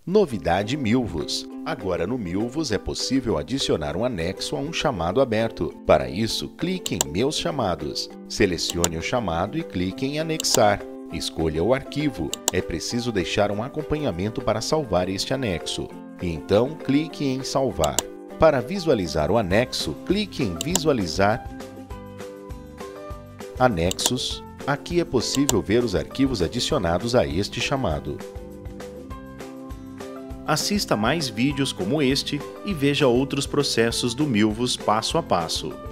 Novidade Milvus. Agora no Milvus é possível adicionar um anexo a um chamado aberto. Para isso, clique em Meus chamados. Selecione o chamado e clique em Anexar. Escolha o arquivo. É preciso deixar um acompanhamento para salvar este anexo. E então, clique em Salvar. Para visualizar o anexo, clique em Visualizar Anexos. Aqui é possível ver os arquivos adicionados a este chamado. Assista mais vídeos como este e veja outros processos do Milvus passo a passo.